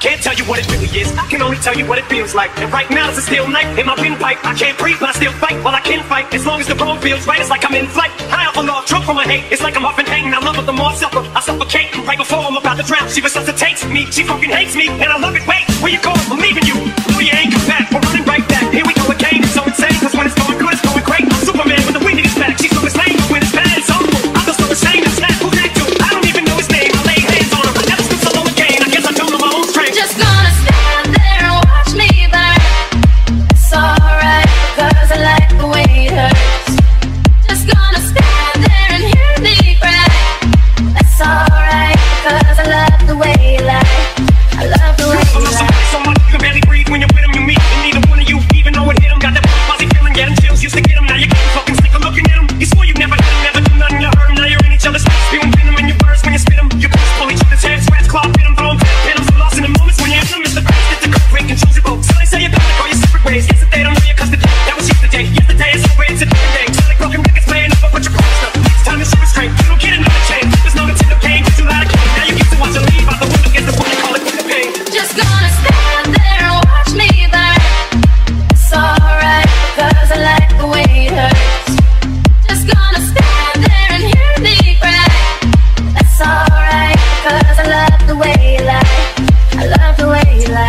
can't tell you what it really is. I can only tell you what it feels like. And right now it's a steel knife in my windpipe. I can't breathe, but I still fight. Well, I can fight as long as the road feels right. It's like I'm in flight. High off a log, drunk from my hate. It's like I'm huffing hanging. I love her the more I suffer. I suffocate. And right before I'm about to drown, she resuscitates me. She fucking hates me, and I love it. Wait, where you going? I'm leaving you. No, you ain't come back. We're running right back. Here we go again. It's so insane. Cause when it's going good, it's going great. I'm Superman with the wind in his back. She's so insane. But when it's bad, it's awful. I feel so ashamed. I'm sad. Who's that dude? I don't even know his name. I lay hands on him. I never stood solo again. I guess I don't know my own strength. Just gonna stand there and watch me burn. It's alright, cause I like the way it hurts. Just gonna stand there and hear me cry. That's alright, cause I love the way you lie. I love the way you lie. So much you can barely breathe when you're with him. You meet, and neither one of you even know it hit him. Got that fuzzy feeling, yeah, them chills used to get him. Now you can't fucking stick a looking at him. You swore you never hit him, never do nothing, you hurt him. Now you're in each other's face, spewing venom in your words when you spit him. You both pull each other's hair, scratch, claw, hit him, throw him, hit him. So lost in the moments when you're in them, it's the grace that the good break controls your boat. So they say you're gonna go your separate ways. Yesterday, don't know you cause the day, that was yesterday. Yesterday is over, it's a different day. So like broken records playing over what you're supposed to. Next time you show restraint, you don't get another chance. There's no Nintendo game, cause you lied again. Now you get to watch her leave out the window, get the one they call it with the pain. Just gonna stand there and watch me burn. It's alright, cause I like the way it hurts. Just gonna stand there and hear me cry. That's alright, cause I love the way you lie. I love the way you lie.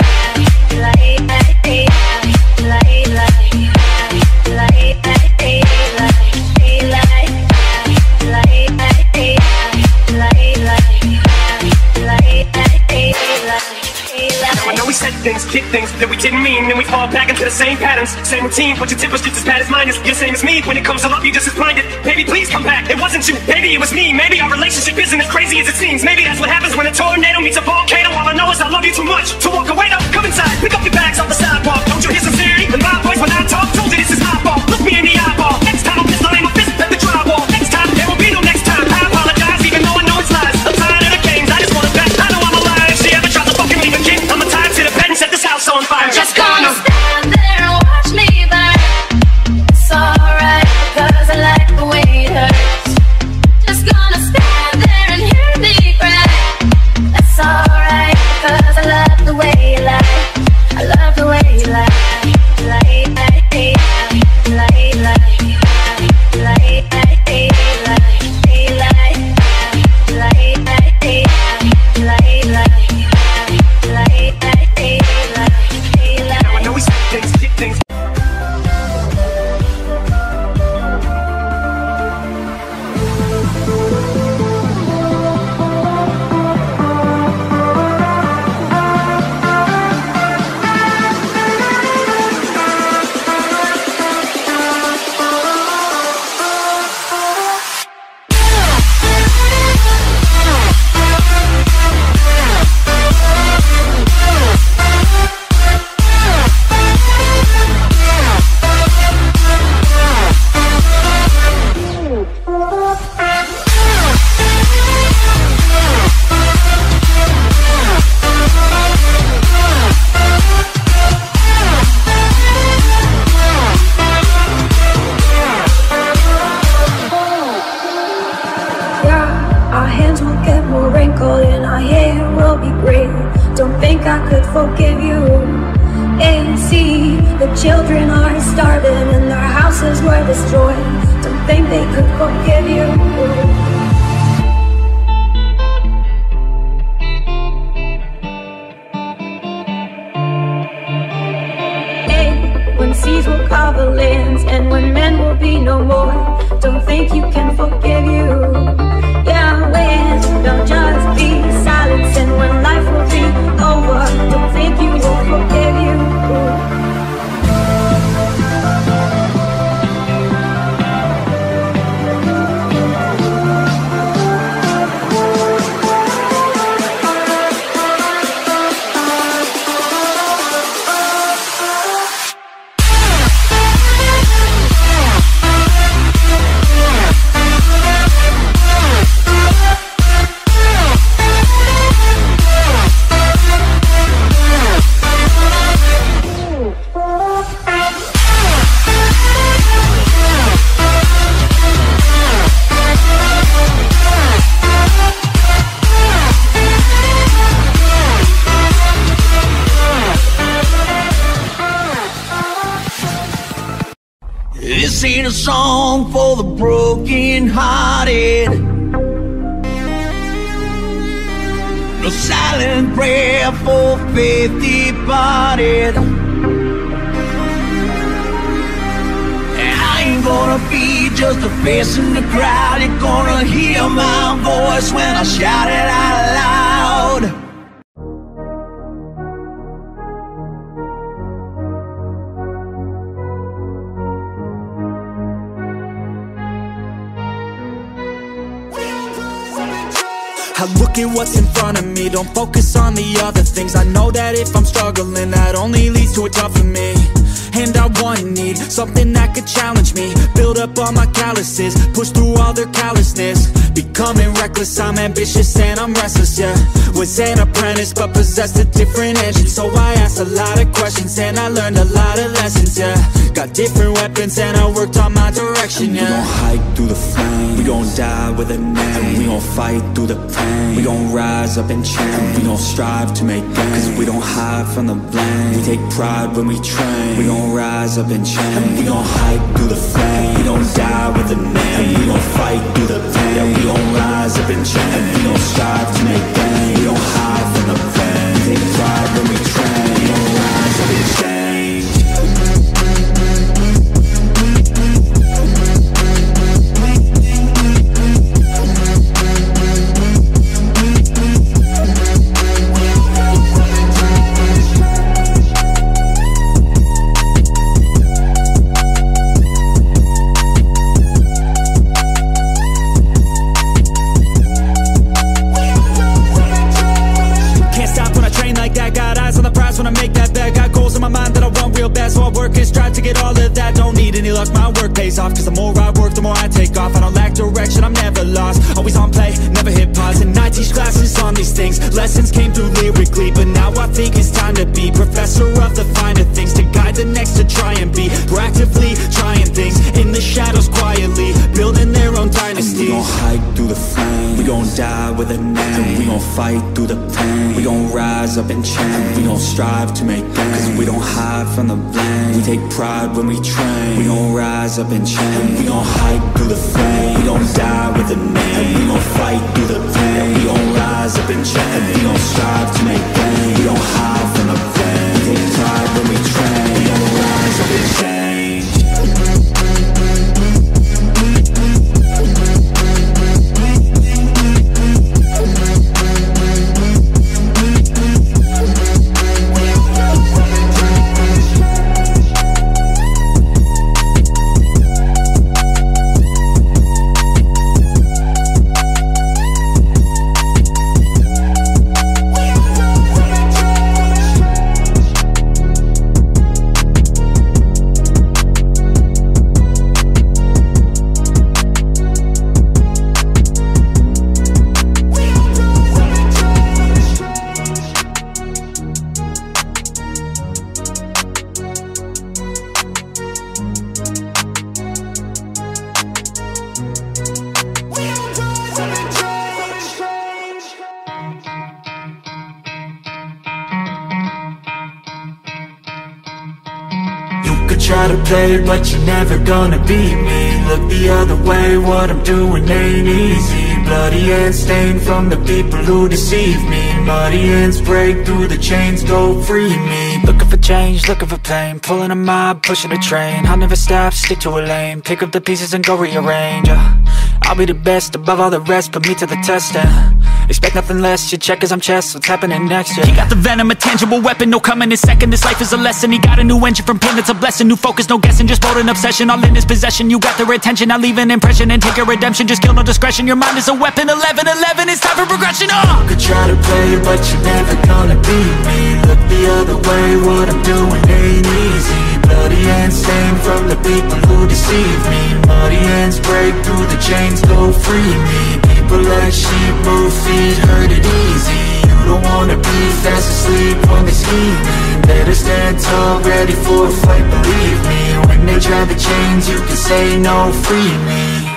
Now I know we said things, kick things that we didn't mean, and we fall back into the same patterns, same routine. But your temper's just as bad as mine is. You're the same as me. When it comes to love, you just as blinded. Baby, please come back. It wasn't you, baby, it was me. Maybe our relationship isn't as crazy as it seems. Maybe that's what happens when a tornado meets a volcano. All I know is I love you too much to walk away. Now come inside, pick up your bags off the sidewalk. Don't you hear sincerity in my voice when I talk? Told you this is my fault. Look me in the eyeball. Next time I'll pistol aim a fist at the drywall. Next time there will be no next time. I apologize, even though I know it's lies. I'm tired of the games. I just wanna bet. I know I'm a liar. If she ever tries to fucking leave again, I'ma tie her to the bed and set this house on fire. Just gonna stand there and watch me burn. It's alright, cause I like the way it hurts. Just gonna stand there and hear me cry. That's alright, cause I love the way you lie. I love the way you lie. Now I know we said things, kick things. Our hands will get more wrinkled and our hair will be gray. Don't think I could forgive you. And see, the children are starving and their houses were destroyed. Don't think they could forgive you. When seas will cover lands and when men will be no more, don't think you can forgive you. Yeah, when there'll just be silence and when life will be over, don't think you will forgive you. a song for the broken-hearted, no silent prayer for faith departed. I ain't gonna be just a face in the crowd. You're gonna hear my voice when I shout it out loud. I look at what's in front of me, don't focus on the other things. I know that if I'm struggling, that only leads to a tougher me. And I want and need something that could challenge me, build up all my calluses, push through all their callousness. Becoming reckless, I'm ambitious and I'm restless, yeah. Was an apprentice but possessed a different engine, so I asked a lot of questions and I learned a lot of lessons, yeah. Got different weapons and I worked on my direction, yeah. We gon' hike through the flame, we gon' die with a name, and we gon' fight through the pain, we gon' rise up and change, we gon' strive to make gains, cause we don't hide from the blame, we take pride when we train, we gon' rise up and change, we gon' hike through the flame, we gon' die with a name, we gon' fight through the pain, we gon' rise up and change, we gon' strive to make gains, we don't hide from the pain, we take pride when we train, we gon' rise up and change. When I make that bet, got goals in my mind that I want real bad, so I work and strive to get all of that. Don't need any luck, my work pays off, cause the more I work, the more I take off. I don't lack direction, I'm never lost, always on play, never hit pause. And I teach classes on these things, lessons came through lyrically, but now I think it's time to be professor of the finer things, to guide the next to try and be proactively trying things in the shadows quietly, building their own dynasty. We gon' hike through the flame, we gon' die with a name, we gon' fight through the pain, we gon' rise up and change, we gon' strive to make gains, cause we don't hide from the blame, we take pride when we train, we gon' rise up and change, we gon' hike through the flame, we gon' die with a name, we gon' fight through the pain, we gon' rise up and change, we gon' strive to make gains, we don't hide from the blame, we take pride when we train, we gon' rise up and change. Try to play, but you're never gonna beat me. Look the other way, what I'm doing ain't easy. Bloody hands stained from the people who deceive me. Muddy hands break through the chains, go free me. Looking for change, looking for pain, pulling a mob, pushing a train. I'll never stop, stick to a lane, pick up the pieces and go rearrange. I'll be the best above all the rest, put me to the test and expect nothing less, you check as I'm chess, what's happening next, yeah. He got the venom, a tangible weapon, no coming in second. This life is a lesson, he got a new engine from pain, it's a blessing. New focus, no guessing, just bold and obsession, all in his possession. You got their attention, I'll leave an impression and take your redemption. Just kill, no discretion, your mind is a weapon. 11-11, it's time for progression, You could try to play, but you're never gonna beat me. Look the other way, what I'm doing ain't easy. Bloody hands stained from the people who deceive me. Muddy hands break through the chains, go free me. People like sheep move feet, hurt it easy. You don't wanna be fast asleep when they scheming. Better stand tall, ready for a fight, believe me. When they drag the chains, you can say no, free me.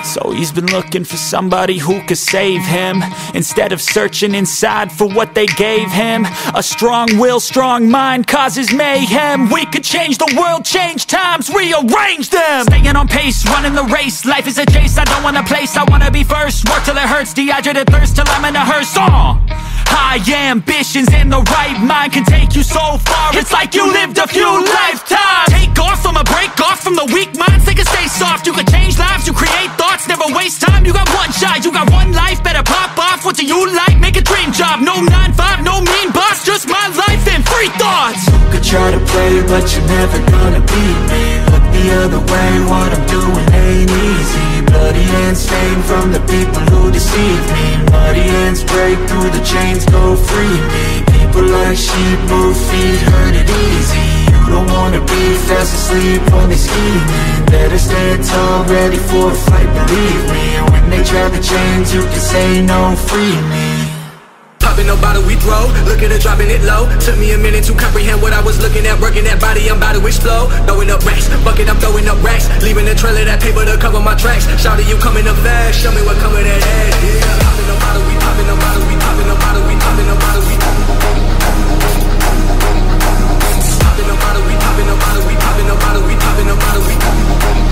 So he's been looking for somebody who could save him, instead of searching inside for what they gave him. A strong will, strong mind causes mayhem. We could change the world, change times, rearrange them. Staying on pace, running the race. Life is a chase, I don't want a place, I wanna be first. Work till it hurts, dehydrated thirst till I'm in a hearse. High ambitions and the right mind can take you so far. It's like you lived a few lifetimes. Take off from a break off from the weak minds. They can stay soft. You can change lives, you create thoughts, never waste time. You got one shot, you got one life. Better pop off. What do you like? Make a dream job. No 9-5, no mean boss. Just my life and free thoughts. You could try to play, but you're never gonna beat me. Look the other way, what I'm doing ain't easy. Bloody hands stained from the people who deceive me. Muddy hands break through the chains, go free me. People like sheep move feet, hurt it easy. You don't wanna be fast asleep on they scheming. Better stand tall, ready for a fight, believe me. And when they try the chains, you can say no, free me. Popping no bottle we throw, looking at dropping it low. Took me a minute to comprehend what I was looking at. Working that body, I'm about to explode. Throwing up racks, bucket, I'm throwing up racks. Leaving a trail of that paper to cover my tracks. Shouting, you coming up fast, show me what coming that ass. Yeah, popping no bottle, we popping no bottle, we popping no bottle, we popping no bottle, we popping no bottle, we popping no bottle, we popping no bottle, we popping no bottle, we popping no bottle,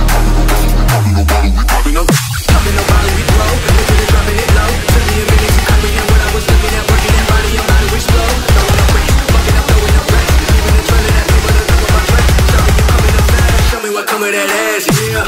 popping no bottle, we throw, looking at dropping it low. Took me a minute to comprehend what I was looking at. Working that body, I'm about to explode. Throwing up racks, bucket, I'm throwing up racks. Leaving a trail of that paper to cover my tracks. Shouting, you coming up fast, show me what coming that ass, yeah.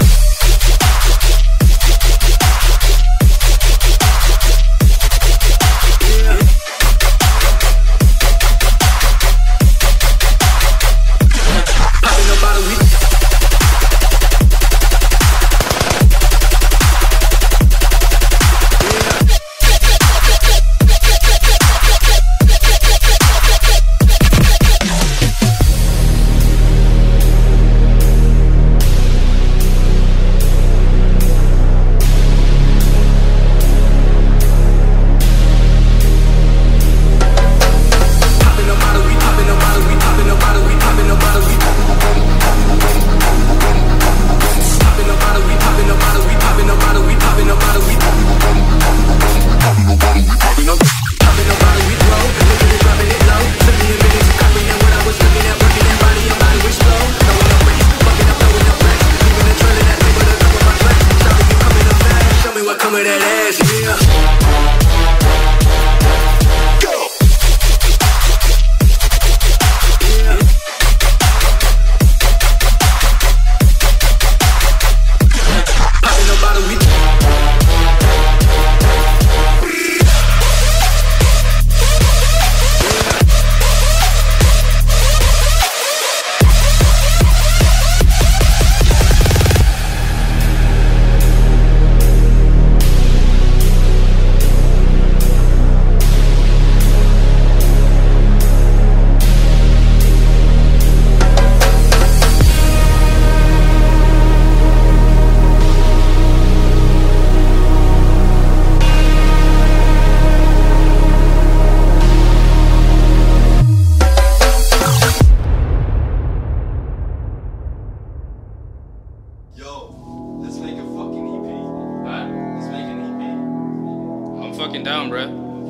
fucking down, bruh.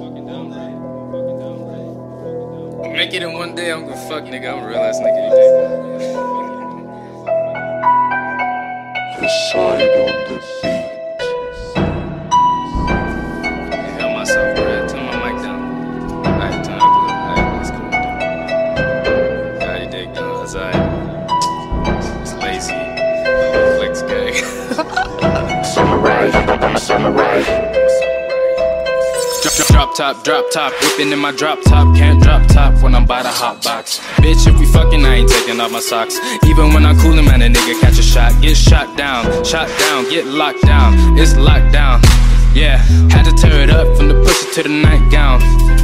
Make it in one day, I'm gonna fuck, nigga. I'm a real ass nigga today. Decide on the beat. Hell myself, bruh. Turn my mic down. Alright, turn it up a little. Alright, let's go. Got your dick down. That's alright. It's lazy. Flex gang. Summarize, summarize. Drop top, whipping in my drop top. Can't drop top when I'm by the hot box. Bitch, if we fucking, I ain't taking off my socks. Even when I'm coolin', man, a nigga catch a shot. Get shot down, get locked down. It's locked down, yeah. Had to tear it up from the pussy to the nightgown.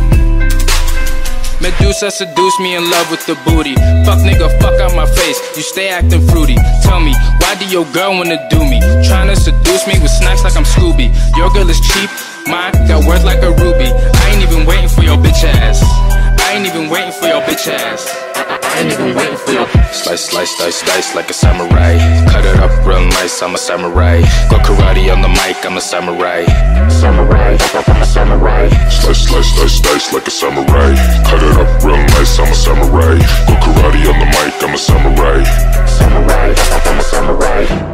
Medusa seduced me in love with the booty. Fuck nigga, fuck out my face. You stay acting fruity. Tell me, why do your girl wanna do me? Tryna seduce me with snacks like I'm Scooby. Your girl is cheap, mine got worth like a ruby. I ain't even waiting for your bitch ass. I ain't even waiting for your bitch ass. ain't even waiting for you. Slice, slice, dice, dice like a samurai. Cut it up real nice, I'm a samurai. Go karate on the mic, I'm a samurai. Samurai, I'm a samurai. Slice, slice, dice, dice like a samurai. Cut it up real nice, I'm a samurai. Go karate on the mic, I'm a samurai. Samurai, I'm a samurai.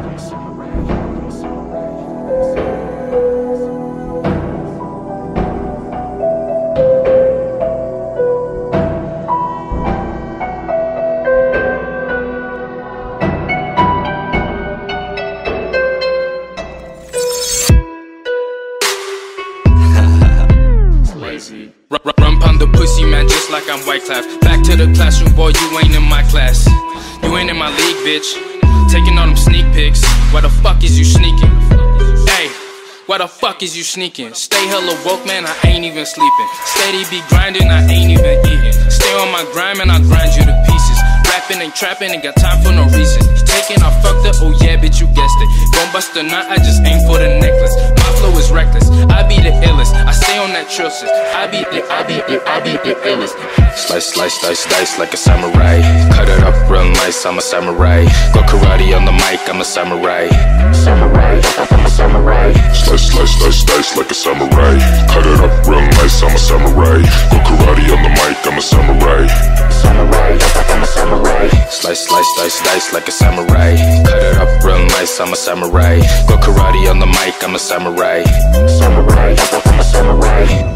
Run pound the pussy, man, just like I'm Wyclef. Back to the classroom, boy, you ain't in my class. You ain't in my league, bitch. Taking all them sneak pics. Why the fuck is you sneaking? Hey, why the fuck is you sneaking? Stay hella woke, man, I ain't even sleeping. Steady be grinding, I ain't even eating. Stay on my grind, man, I grind you to pieces. Rapping and trapping, ain't got time for no reason. You taking, I fucked up, oh yeah, bitch, you guessed it. Gon' bust a nut, I just aim for the necklace. My flow is reckless, I be the illest. I stay on that trill shit. I be the illest. Slice, slice, dice, dice like a samurai. Cut it up real nice, I'm a samurai. Go karate on the mic, I'm a samurai. Samurai, I'm a samurai. Slice, slice, dice, dice like a samurai. Cut it up real nice, I'm a samurai. Go karate on the mic, I'm a samurai. Samurai, I'm a samurai. Slice, slice, dice, dice like a samurai. Cut it up real nice, I'm a samurai. Go karate on the mic, I'm a samurai. Samurai, I'm a samurai.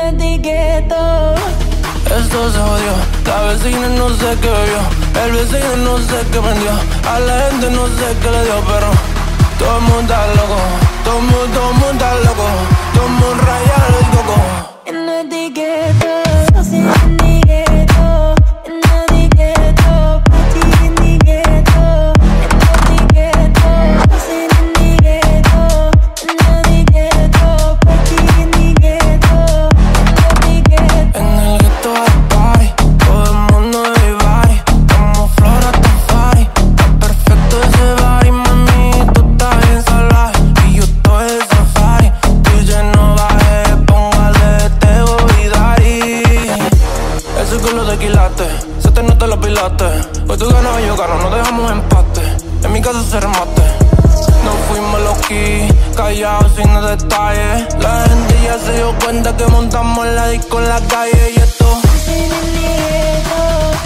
el gueto. Esto se jodió, la vecina no sé qué vio, el vecino no sé qué vendió, a la gente no sé qué le dio, pero todo el mundo está loco, todo el mundo está loco, todo el mundo rayado el coco. En el gueto, sí, en el gueto, en el gueto, party en el gueto, en el gueto, sí, en el gueto, en el gueto, party en el gueto, en el gueto. En el gueto hay party, todo el mundo de body, como Flora Tafari, está perfecto ese body, mami, tú estás bien salvaje, y yo estoy de safari, DJ no baje, póngale Tego y Dari. Ese culo te quilaste, se te nota los pilates, hoy tú ganas y yo gano, no dejamos empate, en mi casa se remate. No fuimos low-key, callados sin detalles, la gente ya se dio cuenta que montamos la disco en la calle y esto. En el gueto,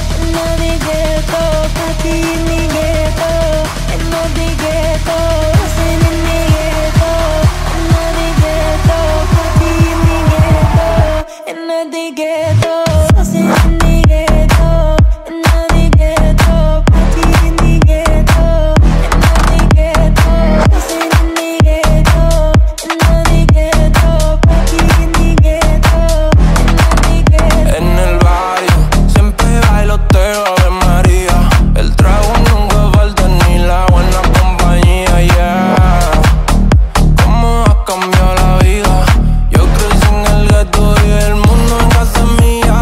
party en el gueto, en el gueto, sí, en el gueto, party en el gueto, en el gueto, sí, en el gueto, party en el gueto, en el gueto, sí, en el gueto, party en el gueto, En el barrio siempre bailoteo, Ave María, el trago nunca falta ni la buena compañía, yeah. ¿Cómo ha cambiado la vida? Yo crecí en el gueto y el mundo en casa mía.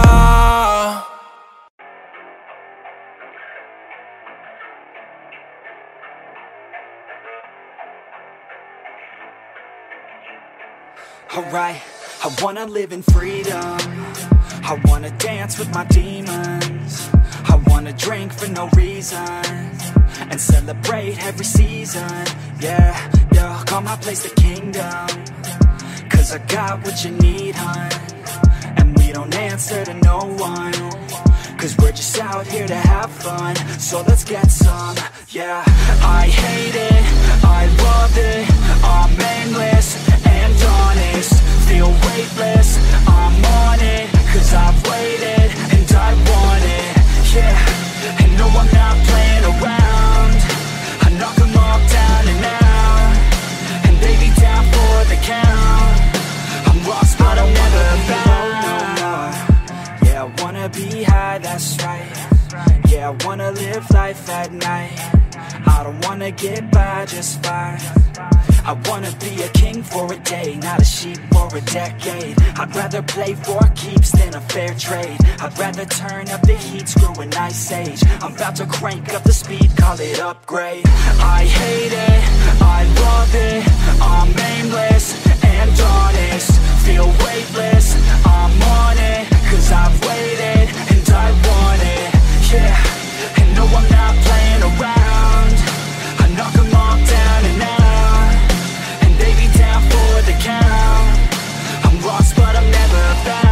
Alright, I wanna live in freedom, I wanna dance with my demons, I wanna drink for no reason, and celebrate every season. Yeah, yeah, call my place the kingdom, cause I got what you need, hun. And we don't answer to no one, cause we're just out here to have fun. So let's get some, yeah. I hate it, I love it, I'm aimless and honest, feel weightless, I'm on it, cause I've waited and I want it, yeah. And no, I'm not playing around, I knock them all down and out, and they be down for the count. I'm lost but I'm never found no more. Yeah, I wanna be high, that's right. Yeah, I wanna live life at night, I don't wanna get by just fine. I wanna be a king for a day, not a sheep for a decade. I'd rather play for keeps than a fair trade. I'd rather turn up the heat, screw an ice age. I'm about to crank up the speed, call it upgrade. I hate it, I love it, I'm aimless and honest, feel weightless, I'm on it, cause I've waited and I want it, yeah. And no, I'm not playing around, I knock them all down and out, and they be down for the count. I'm lost but I'm never found.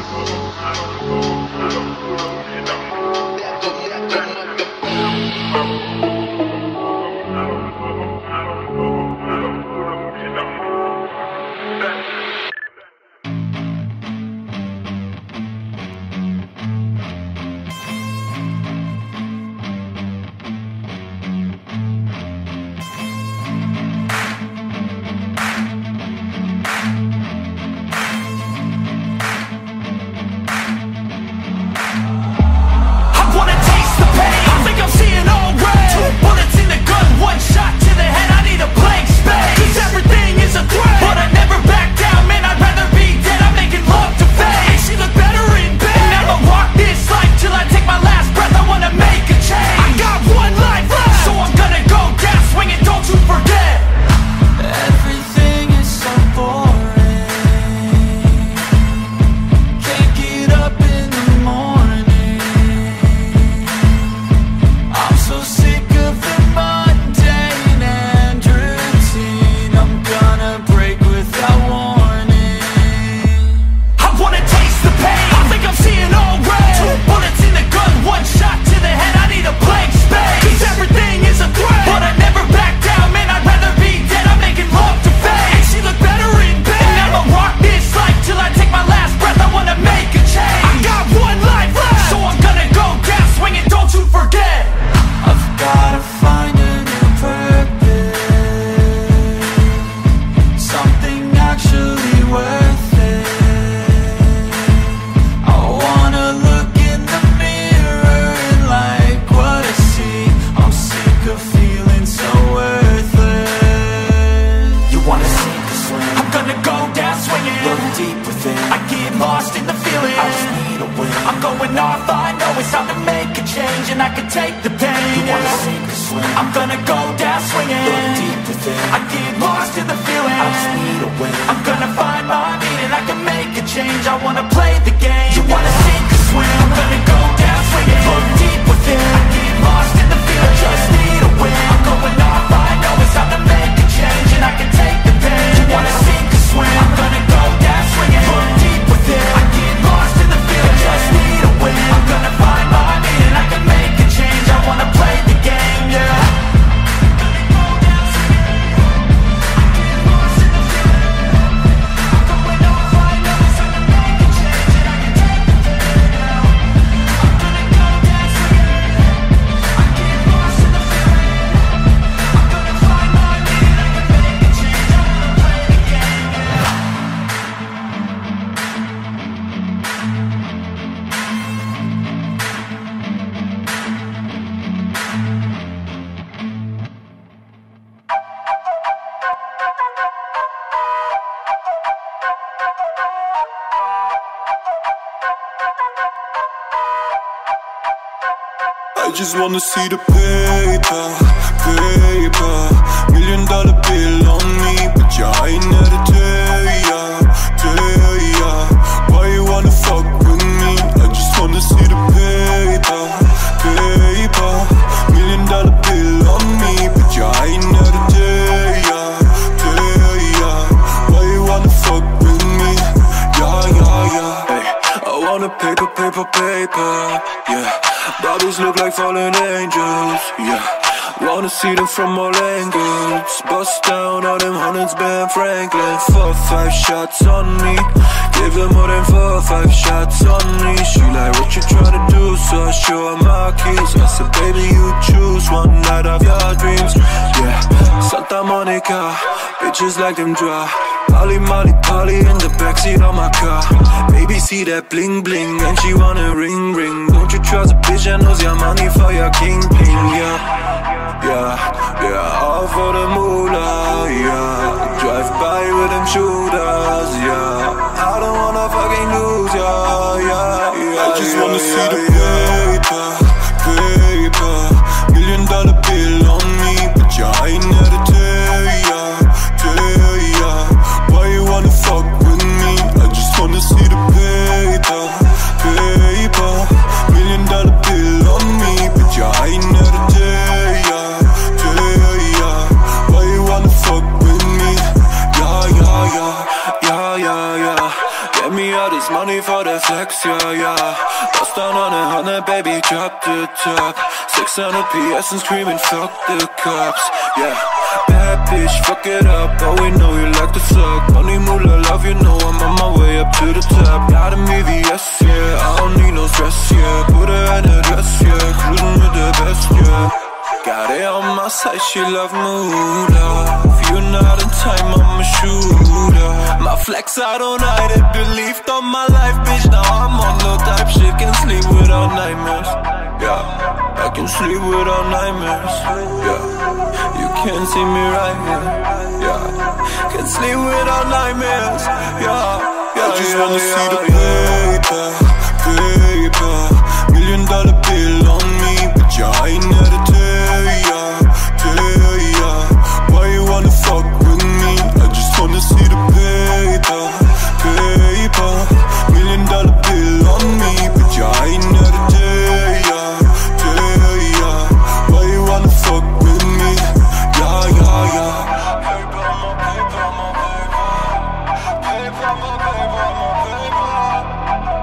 I just wanna see the paper, paper. $1 million bill on me, but you ain't there to tell ya. Why you wanna fuck with me? I just wanna see the paper, paper. $1 million bill on me, but you ain't there to tell ya. Why you wanna fuck with me? Yeah. Hey, I wanna paper, yeah. Bodies look like fallen angels, yeah. Wanna see them from all angles. Bust down all them hundreds, Ben Franklin. 4 or 5 shots on me. Give them more than 4 or 5 shots on me. She like, what you tryna do? So I show her my keys. I said, baby, you choose one night of your dreams, yeah. Santa Monica, bitches like them dry. Molly in the backseat of my car. Baby, see that bling bling, and she wanna ring. Don't you trust a bitch that knows your money for your kingpin, yeah. All for the moolah, yeah. Drive by with them shooters, yeah. I don't wanna fucking lose, yeah. I just wanna see the paper. $1 million bill on me, but you ain't there to tell ya. Why you wanna fuck with me? I just wanna see the paper. $1 million bill on me, but you ain't there to tell ya. Why you wanna fuck with me? Yeah. money for the flex, yeah, yeah. Bust down on 100, baby, drop the top. 600 PS and screaming, fuck the cops, yeah. Bad bitch, fuck it up, oh we know you like to suck. Money, moolah, love, you know I'm on my way up to the top. Got a VVS, yeah, I don't need no stress, yeah. Put her in a dress, yeah, cruising with the best, yeah. Got it on my side, she love moolah. If you're not in time, I'm a shooter. My flex, I don't hide it, believed on my life, bitch. Now I'm on no type shit, can sleep without nightmares, yeah. I can sleep without nightmares, yeah. You can't see me right here, yeah. Can sleep without nightmares, yeah, yeah. I just wanna see the paper, paper. $1 million bill on me, but yeah, I ain't there to tell ya, tell ya. Why you wanna fuck with me? I just wanna see the paper, paper. $1 million bill on me, but yeah, I ain't there to tell ya, tell ya. Why you wanna fuck with me? Yeah, yeah, yeah. Paper, my paper, my paper. Paper, my paper, my paper.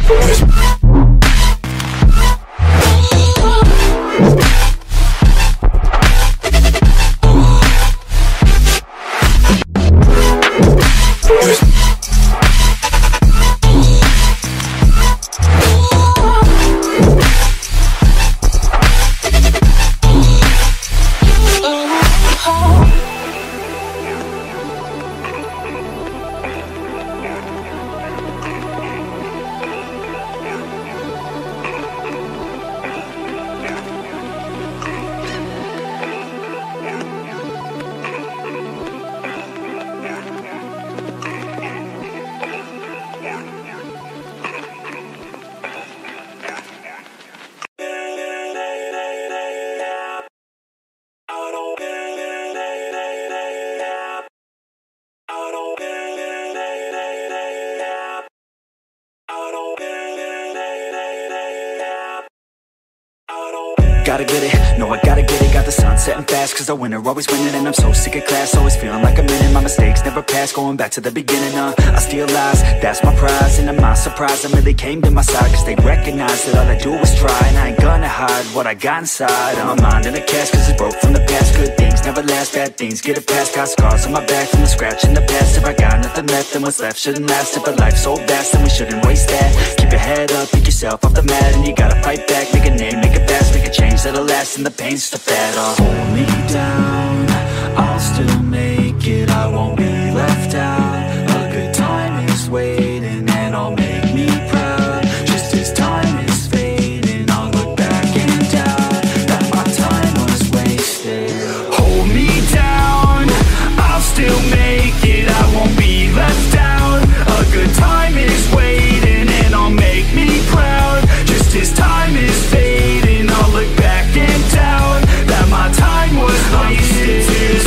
Gotta get it, no I gotta get it. Got the sun setting fast, cause the winner always winning. And I'm so sick of class, always feeling like I'm in it. My mistakes never pass, going back to the beginning. I steal lies, that's my prize. And I'm not surprised, I really came to my side, cause they recognize that all I do is try. And I ain't gonna hide what I got inside. My mind in a cast, cause it's broke from the past. Good things never last, bad things get it past. Got scars on my back from the scratch in the past. If I got nothing left, then what's left shouldn't last. If a life's so vast, then we shouldn't waste that. Keep your head up, pick yourself off the mat. And you gotta fight back, make a name, make it fast. Make a change that'll last, and the pain's the fat. Hold me down, I'll still make it. I won't be left out. A good time is waiting, and I'll make me proud. Just as time is fading, I'll look back and doubt that my time was wasted. Hold me down, I'll still make it. I won't be left out. A good time is waiting, and I'll make me proud. Just as time is fading, I'll look back and doubt that my time was wasted. To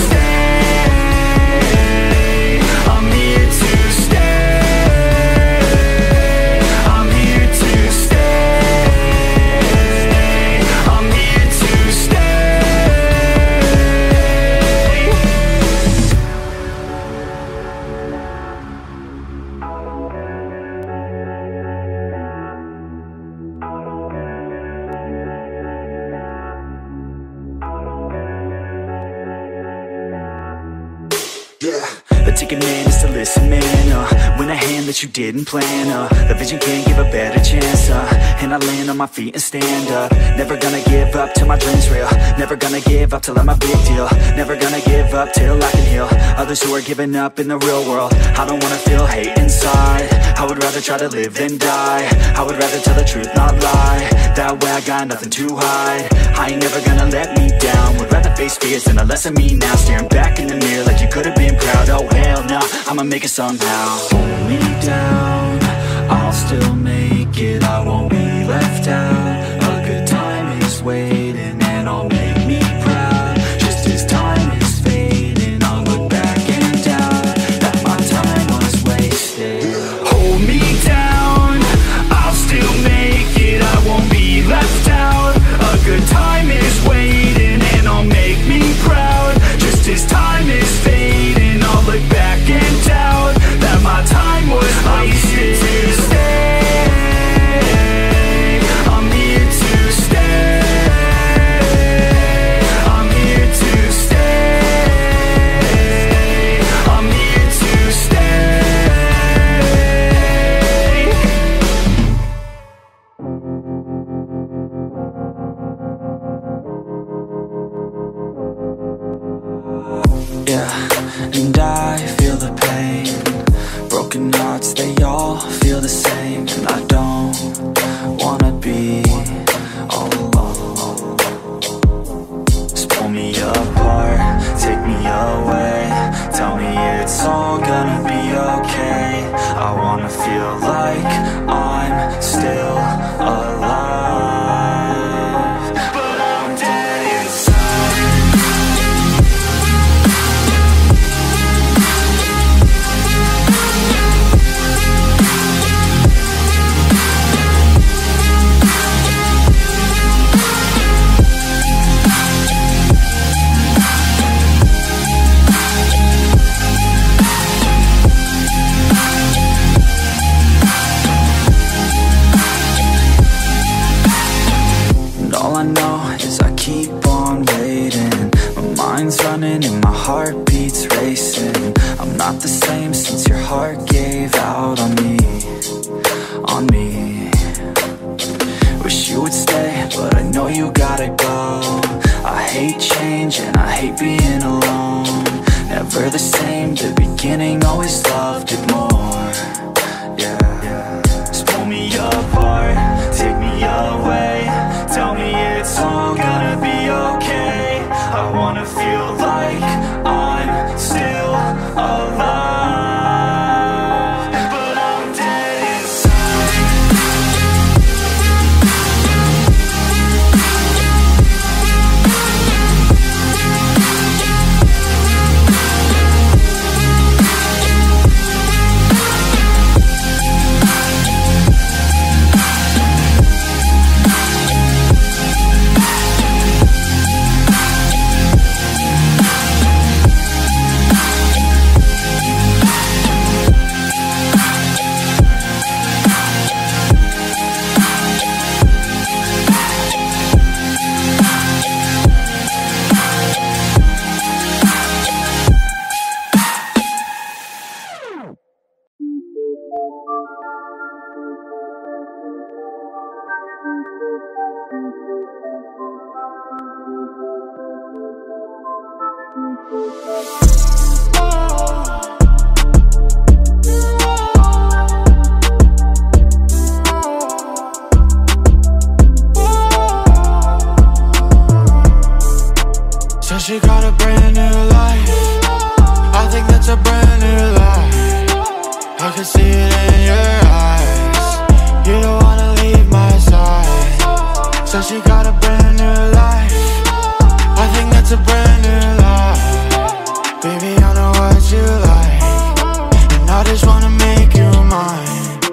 stay, I'm here to stay. I'm here to stay. I'm here to stay. The ticket man is to listen, man. Win a hand that you didn't plan. The vision can't give a better chance. And I land on my feet and stand up. Never gonna give up till my dream's real. Never gonna give up till I'm a big deal. Never gonna give up till I can heal others who are giving up in the real world. I don't wanna feel hate inside. I would rather try to live than die. I would rather tell the truth, not lie. That way I got nothing to hide. I ain't never gonna let me down. Would rather face fears than a less of me now. Staring back in the mirror like you could have been proud. Oh hell no, I'ma make it somehow. Hold me down, I'll still make it. I won't be left out. A good time is waiting, and I'll make me proud. Just as time is fading, I'll look back and doubt that my time was wasted. Hold me down, I'll still make it. I won't be left out. A good time is waiting, and I'll make me proud. Just as time is fading, I'll look back and doubt that my time was wasted. To stay, I'm here to stay. I'm here to stay. I'm here to stay. Yeah, and I feel the pain. Broken hearts, they all feel the same. And I don't wanna be all alone. Just pull me apart, take me away. Tell me it's all gonna be okay. I wanna feel like I'm still alive, but I'm dead inside. beginning, always loved it more. Yeah. Just pull me apart, take me away, tell me it's all gonna be okay. I wanna feel like I'm still alive, but I'm dead inside. So she got a brand new life. I think that's a brand new life. I can see it in your eyes. You don't wanna leave my side. So she got a brand new life. I think that's a brand new life. Baby, I know what you like, and I just wanna make you mine.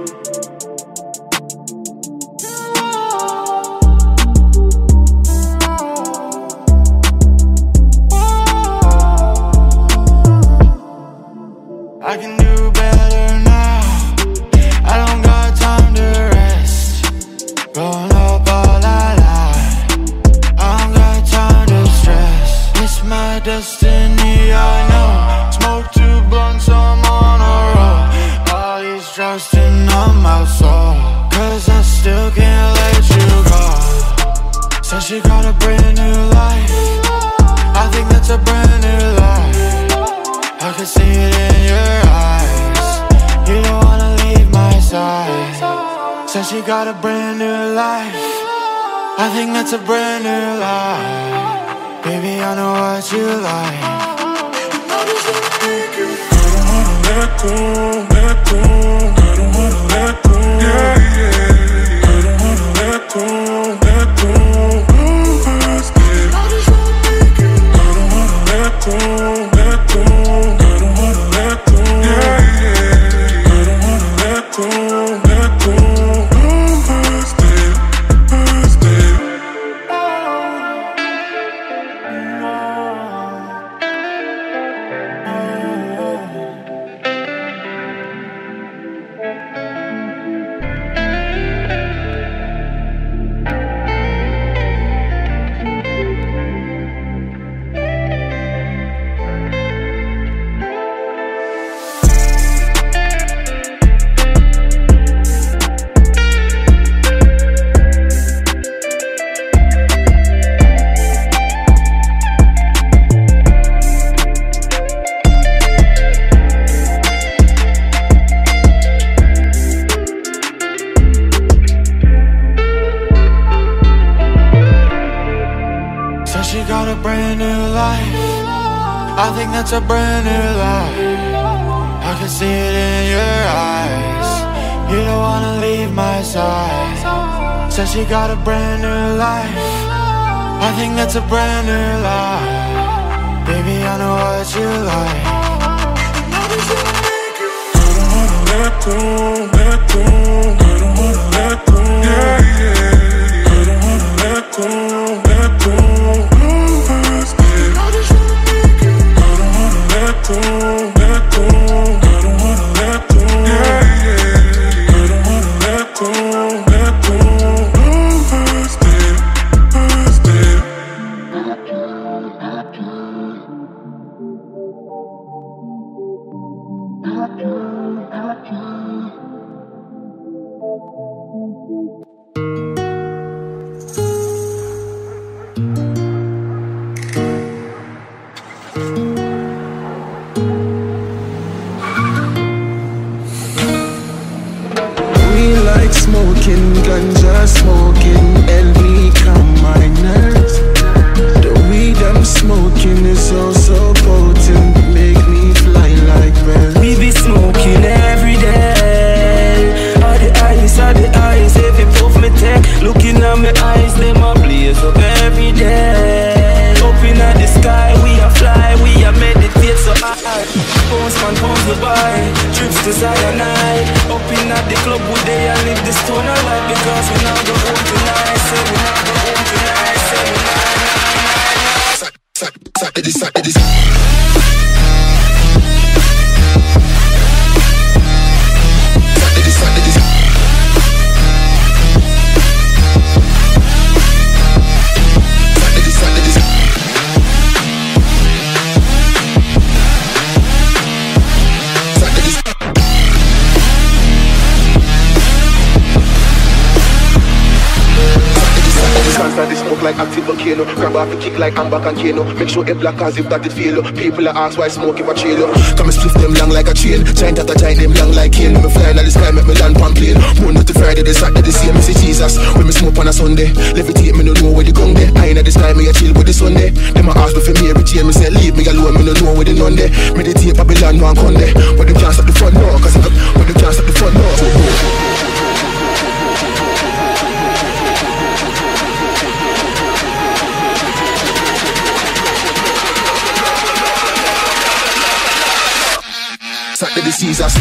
I can do better now. I don't got time to rest. Growing up all I lie. I don't got time to stress. It's my destiny, I know. Smoke 2 blunts, I'm on a roll. All these drugs to numb my soul, 'cause I still can't let you go. So she got a brand new life. I think that's a brand new life. I can see it in your eyes. You don't wanna leave my side. Said she got a brand new life. I think that's a brand new life. Baby, I know what you like. I don't wanna let go, let go. I don't wanna let go. Yeah, yeah. I don't wanna let go, let go. I don't wanna let go, let go. She got a brand new life. I think that's a brand new life. I can see it in your eyes. You don't wanna leave my side. Said she got a brand new life. I think that's a brand new life. Baby, I know what you like. I don't wanna let go, let go. I don't wanna let go. Yeah, yeah. I don't wanna let go, let go. Let go, let go. I don't wanna let go. Yeah, yeah. I don't wanna let go, let go. like smoking, ganja smoking, help me calm my nerves. The weed I'm smoking is so potent, make me fly like birds. We be smoking every day. All the eyes, every puff me take. Looking at my eyes, they my blaze up every day. Up in the sky, we a fly, we a meditate so high. Bones man, bones the boy, trips to cyanide. Up in the club, we day and live the stoner life. Because we now go home tonight, say we now go home tonight, say we now. Saturday. They smoke like active volcano. Grab off the kick like Amber and Kano. Make sure it black as if that it fail. People are ask why smoke if I chill. Come and split them long like a chain. Giant after giant them long like cane. Me flying at the sky make me land pan plane. Monday to Friday they Saturday see me see Jesus. When me smoke on a Sunday, levitate me no know where the gun there. I ain't at the sky me a chill with the Sunday. Them a ask me for me every chain. Me say leave me alone me no know where the none there. Meditate Babylon one Conde. But them can't stop the front door. Cause but them can't stop the front door. Saturday Caesars.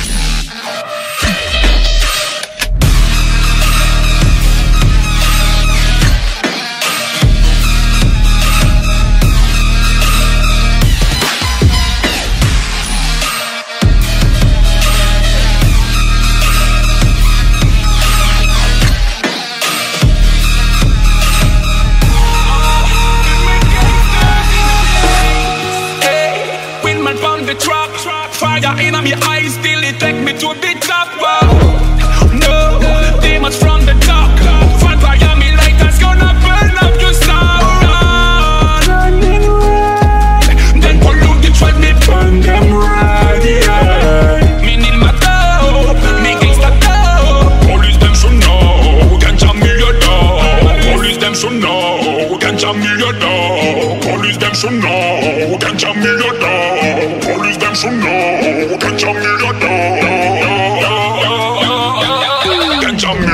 Fire in my eyes, till it take me to the top. Wow. No, demons from the dark. Fire me like that's gonna burn up your soul. Running red, then pollute the track, me burn them red. Yeah. Me need my dough, me gangsta dough. Police them should know, ganja me your dog. Police them should know, ganja me your dog. Police them should know, ganja me your dog. Police them should know, ganja me your dog. Ganja me.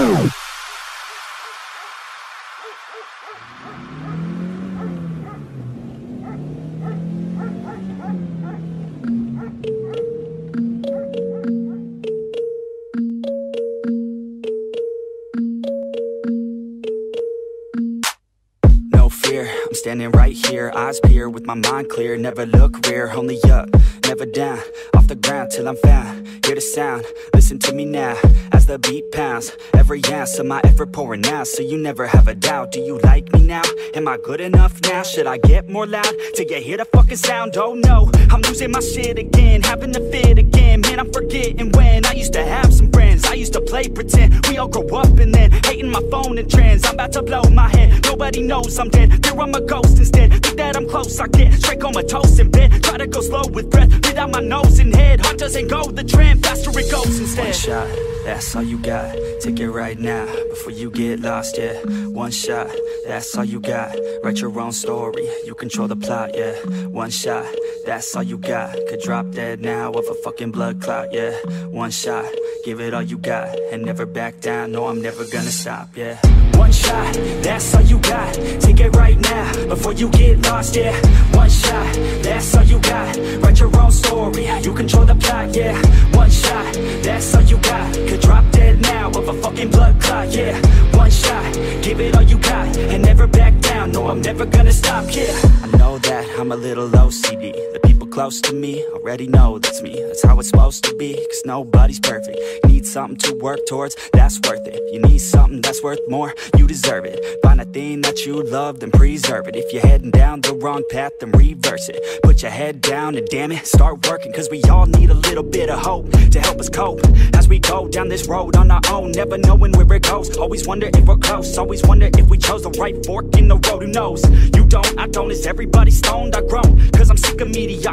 No fear, I'm standing right here, eyes peer with my mind clear. Never look rear, only up, never down. Off the ground till I'm found. Hear the sound, listen to me now. As the beat pounds, every ounce of my effort pouring out. So you never have a doubt, do you like me now? Am I good enough now? Should I get more loud till you hear the fucking sound? Oh no, I'm losing my shit again, having to fit again. Man, I'm forgetting when I used to have some friends. I used to play pretend, we all grow up and then hating my phone and trends. I'm about to blow my head, nobody knows I'm dead. There I'm a ghost instead, think that I'm close, I get straight comatose in bed. Try to go slow with breath, breathe out my nose and head. Heart doesn't go the trend, faster it goes instead. One shot, that's all you got, take it right now, before you get lost, yeah. One shot, that's all you got, write your own story, you control the plot, yeah. One shot, that's all you got, could drop dead now of a fucking blood clot, yeah. One shot, give it all you got, and never back down, no I'm never gonna stop, yeah. One shot, that's all you got, take it right now, before you get lost, yeah. One shot, that's all you got, write your own story, you control the plot, yeah. One shot, that's all you got, could drop dead now of a fucking blood clot, yeah. One shot, give it all you got, and never back down, no I'm never gonna stop, yeah. I know that I'm a little OCD, the people close to me already know that's me. That's how it's supposed to be, cause nobody's perfect. You need something to work towards, that's worth it. You need something that's worth more, you deserve it. Find a thing that you love, then preserve it. If you're heading down the wrong path, then reverse it. Put your head down and damn it, start working. Cause we all need a little bit of hope to help us cope as we go down this road on our own, never knowing where it goes. Always wonder if we're close, always wonder if we chose the right fork in the road. Who knows? You don't, I don't, is everybody stoned? I've grown, cause I'm sick of mediocrity.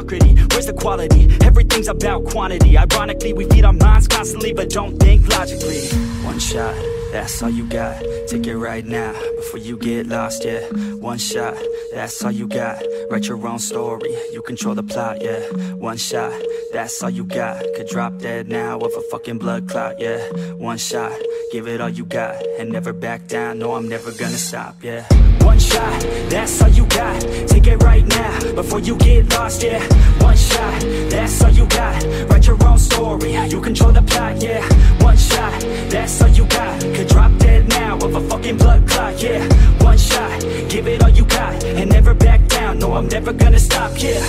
mediocrity. Where's the quality? Everything's about quantity. Ironically, we feed our minds constantly, but don't think logically. One shot, that's all you got. Take it right now, before you get lost, yeah. One shot, that's all you got. Write your own story, you control the plot, yeah. One shot, that's all you got. Could drop dead now of a fucking blood clot, yeah. One shot, give it all you got. And never back down, no, I'm never gonna stop, yeah. One shot, that's all you got. Take it right now, before you get lost, yeah. One shot, that's all you got. Write your own story, you control the plot, yeah. One shot, that's all you got. Could drop dead now of a fucking blood clot, yeah. One shot, give it all you got. And never back down, no, I'm never gonna stop, yeah.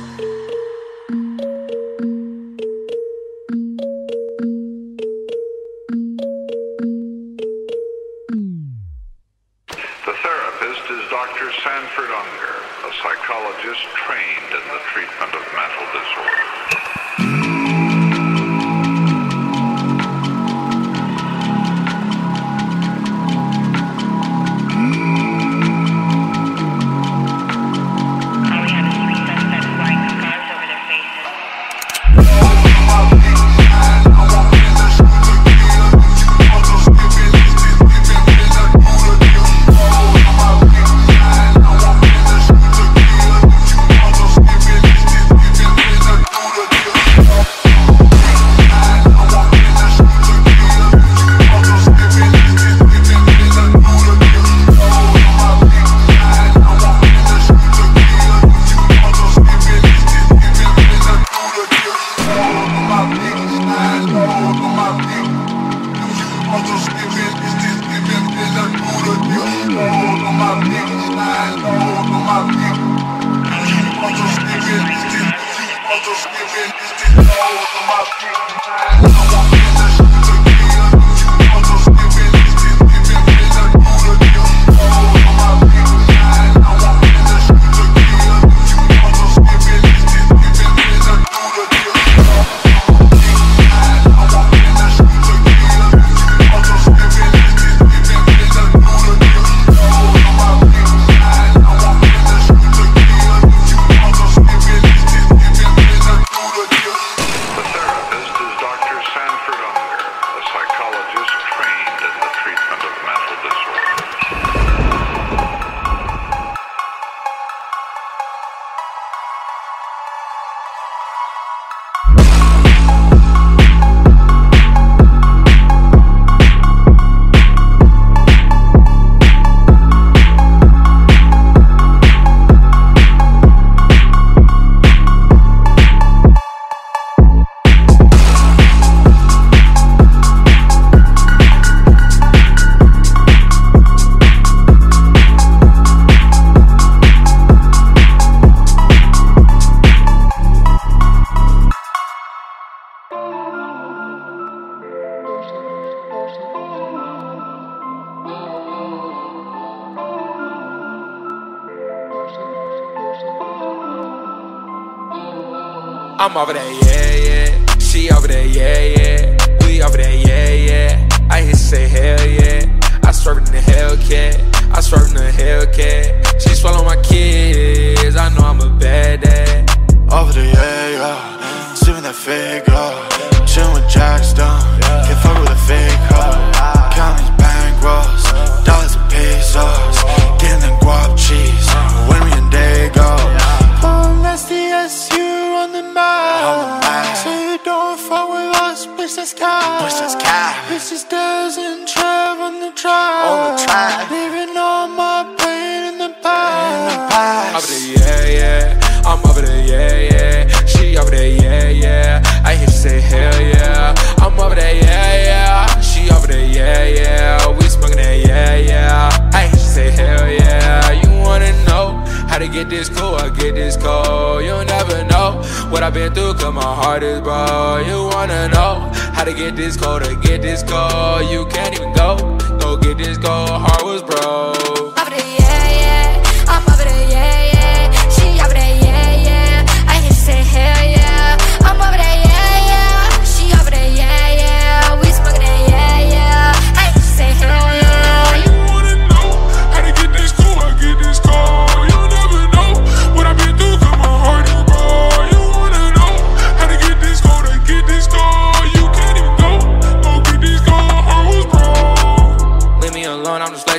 Dr. Sanford Unger, a psychologist trained in the treatment of mental disorders. I'm over there, yeah, yeah. She over there, yeah, yeah. We over there, yeah, yeah. I hear say hell yeah. I swerve in the Hellcat. I swerve in the Hellcat. She swallow my kids. I know I'm a bad dad. Over there, yeah, yeah. Sipping that fake love. Chillin' with Jackstone. Can't fuck with a fake hoe. Count these bankrolls. Dollars and pesos. Getting them guap cheese. When we in Dago. Unless the SU on the map. So you don't fuck with us, bitch, that's cap. Bitch, this doesn't travel on the track. Leaving all my pain in the past. Over there, yeah, yeah. I'm over there, yeah, yeah. She over there, yeah, yeah. I hear you say hell yeah. I'm over there, yeah, yeah. She over there, yeah, yeah. We smoking that, yeah, yeah. I hear you say hell yeah. You wanna know how to get this cool? I get this cold. You'll never know what I've been through, cause my heart is broke. You wanna know how to get this cold, to get this cold. You can't even go get this cold. Heart was broke. Over there, yeah, yeah. I'm over there, yeah, yeah. She over there, yeah, yeah. I hear you say hell yeah. I'm over there, yeah, yeah. She over there, yeah, yeah. We smoking that, yeah, yeah. I hear you say hell yeah. You wanna know how to get this cool? I get this cold. You never know what I've been through, cause my heart is broke.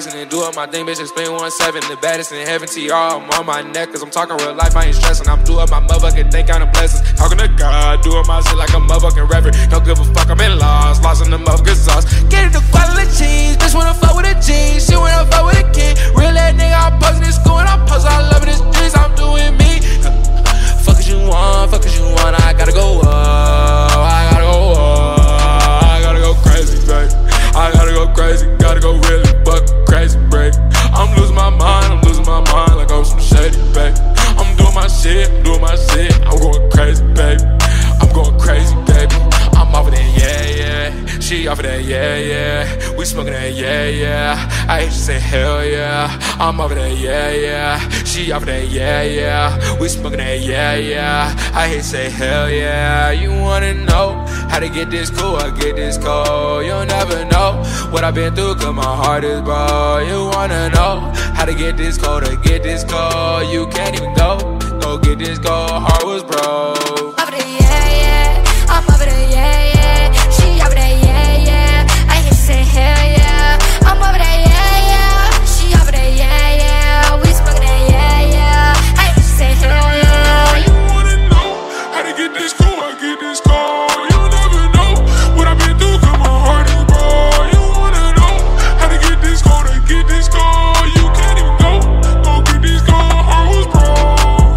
blessing and doing my thing, bitch. Explain 1-7, the baddest in heaven. TR, I'm on my neck, cause I'm talking real life, I ain't stressing. I'm doing my motherfucking thing, counting blessings. Talking to God, doing my shit like a motherfucking reverend. Don't give a fuck, I'm in lost in the motherfucking sauce. Get it the quality cheese, bitch wanna fuck with a G. She wanna fuck with a kid. Real ass nigga, I'm posting in school and I'm posting all over the streets, I'm doing me. Fuck as you want, I gotta go up, I gotta go up, I gotta go crazy, babe. I gotta go crazy, gotta go really buck crazy, babe. I'm losing my mind like I'm some shady, babe. I'm doing my shit, I'm going crazy, babe. I'm going crazy, baby. I'm off of that, yeah. She off of that, yeah. We smoking that, yeah. I hate to say hell yeah. I'm off of that, yeah. She off of that, yeah. We smoking that, yeah. I hate to say hell yeah. You wanna know how to get this cool? I get this cold. You'll never know what I've been through, cause my heart is broke. You wanna know how to get this cold? To get this cold, you can't even go get this cold. Heart was broke. Off of that, yeah. I'm off of that, yeah. She off of that, yeah. I hate to say hell yeah. I'm off of that, yeah. She off of that, yeah. We smoking that, yeah. I hate to say hell yeah. You wanna know how to get this cool? I get this cold. You'll never know what I've been through, cause my heart is broke. You wanna know how to get this cold? To get this cold, you can't even go get this cold. Heart was broke.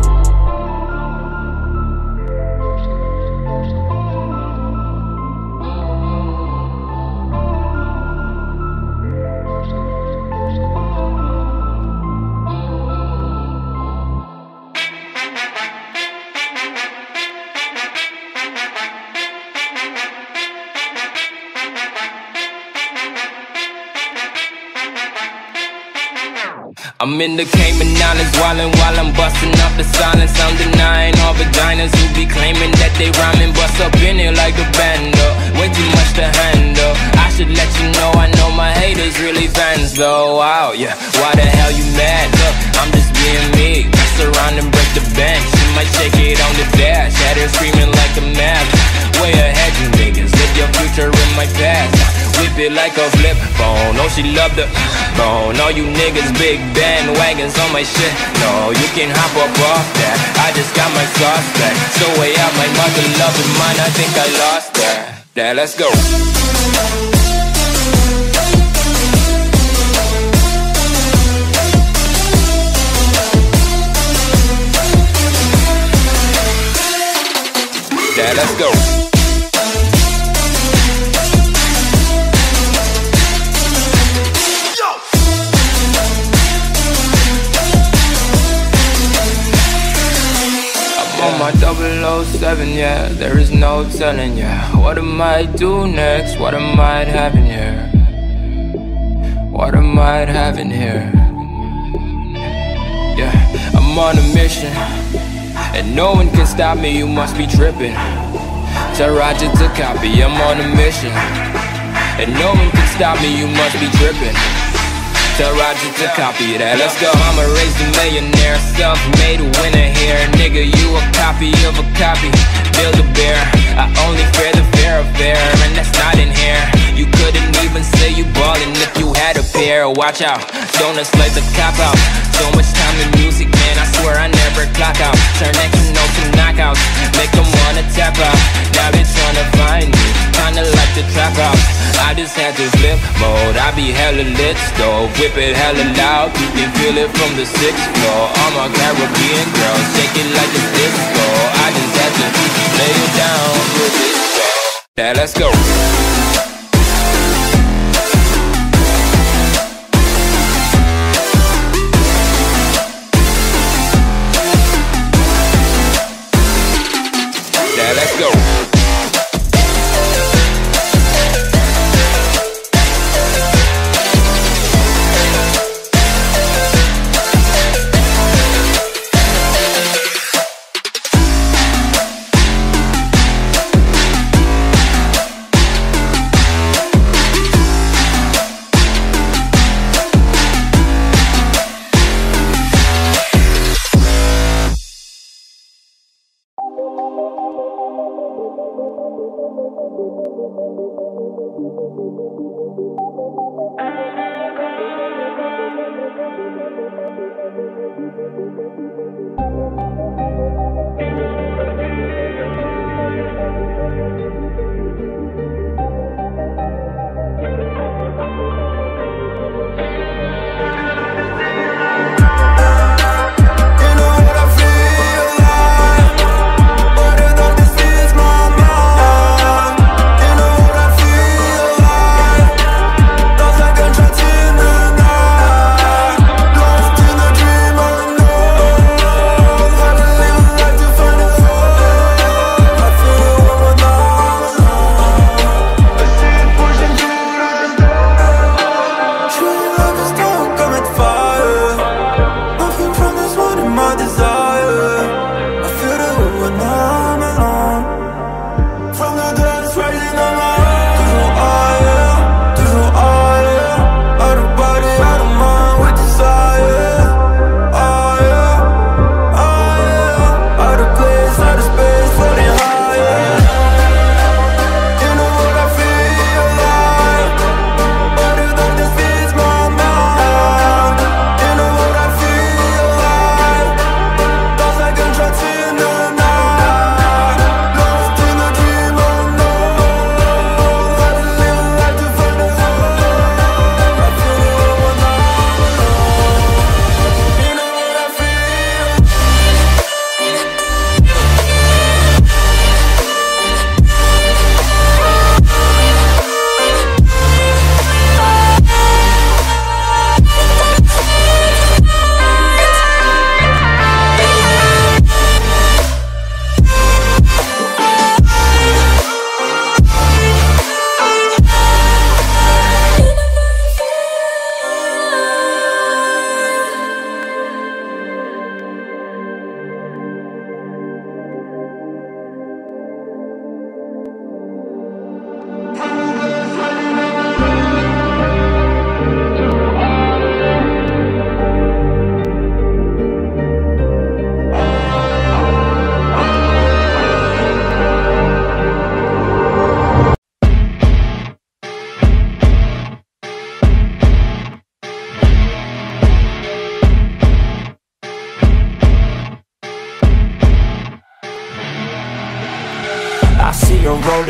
I'm in the Cayman Islands wildin' while I'm bustin' up the silence. I'm denying all vaginas who be claiming that they rhyming. Bust up in it like a bando, way too much to handle. I should let you know I know my haters really fans though. Wow, yeah, why the hell you mad? Look, I'm just being me. Mess around and break the bench. You might shake it on the dash. Had her screaming like a map. Way ahead you niggas, live your future in my past. Whip it like a flip phone. Oh, she love the bone. All you niggas big bandwagons on my shit. No, you can hop up off that. I just got my sauce back. So way out, my mother love is mine. I think I lost that. Yeah, let's go. Yeah, let's go. On my 007, yeah, there is no telling, yeah. What I might do next, what I might have in here. What I might have in here. Yeah, I'm on a mission, and no one can stop me, you must be tripping. Tell Roger to copy, I'm on a mission, and no one can stop me, you must be tripping. Tell Roger to copy that, let's go. Mama raised a millionaire, self-made winner here. Nigga, you a copy of a copy, build a bear. I only fear the fear of bear, and that's not in here. You couldn't even say you ballin' if you had a pair. Watch out, donuts like the cop out. So much time in music, man, I swear I never clock out. Turn X and O to knockouts, make them wanna tap out. Now they tryna find me, kinda like the trap out. I just had to flip mode, I be hella lit, stove. Whip it hella loud, you can feel it from the 6th floor. All my Caribbean girls shake it like a disco. I just had to lay it down with this show. Yeah, let's go. Yeah, let's go.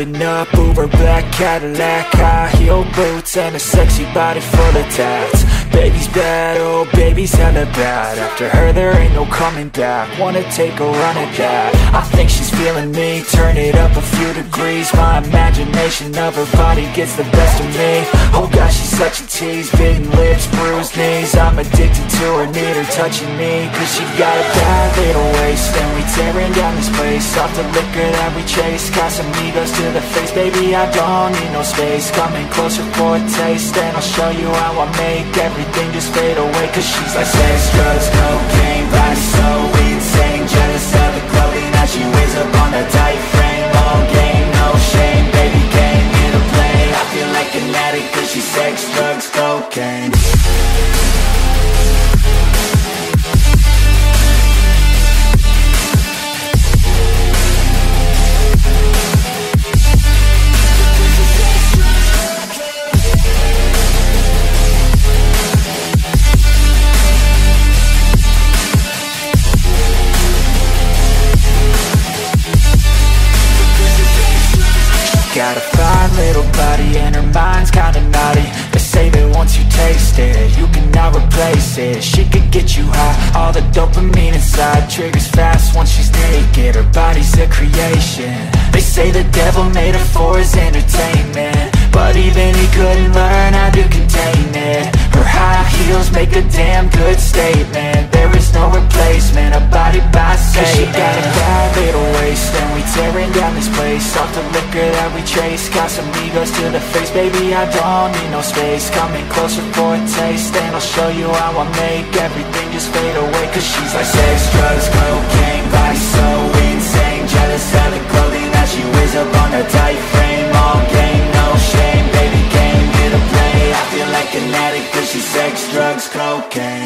driving up Uber black Cadillac, high heel boots and a sexy body full of tats. Baby's bad, oh baby's hella bad. After her there ain't no coming back. Wanna take a run at that. I think she's feeling me, turn it up a few degrees. My imagination of her body gets the best of me. Oh gosh, she's such a tease, bitten lips, bruised knees. I'm addicted to her, need her touching me. Cause she got a bad little waist, and we tearing down this place. Off the liquor that we chase, Casamigos to the face. Baby, I don't need no space, coming closer for a taste. And I'll show you how I make everything just fade away. Cause she's like sex, drugs, cocaine, body so insane. Jealous of the clothing that she wears up on a tight frame. All game, no shame, baby came here to play. I feel like an addict cause she's sex, drugs, cocaine. Got a fine little body and her mind's kinda naughty. They say that once you taste it, you cannot replace it. She could get you high, all the dopamine inside triggers fast once she's naked. Her body's a creation. They say the devil made her for his entertainment, but even he couldn't learn how to contain it. Her high heels make a damn good statement. There is no replacement, a body by Satan. Cause she got a bad little waist, and we tearing down this place. Off the liquor that we chase, Casamigos to the face. Baby, I don't need no space, coming closer for a taste. And I'll show you how I make everything just fade away. Cause she's like sex, drugs, cocaine, body so insane. Jealous of the clothing that she wears up on a tight frame. All game, no shame, baby came here to play. I feel like an addict cause she's sex, drugs, cocaine.